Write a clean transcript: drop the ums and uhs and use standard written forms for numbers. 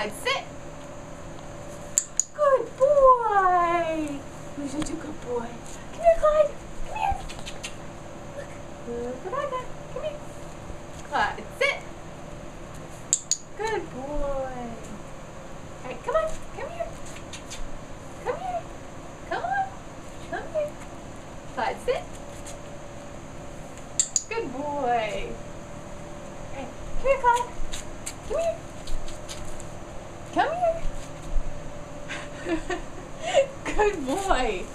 Sit. Good boy. Who's such a good boy? Come here, Clyde. Come here. Look what I got. Come here. Clyde, sit. Good boy. All right, come on. Come here. Come here. Come on. Come here. Clyde, sit. Good boy. All right, come here, Clyde. Come here. Come here. Good boy.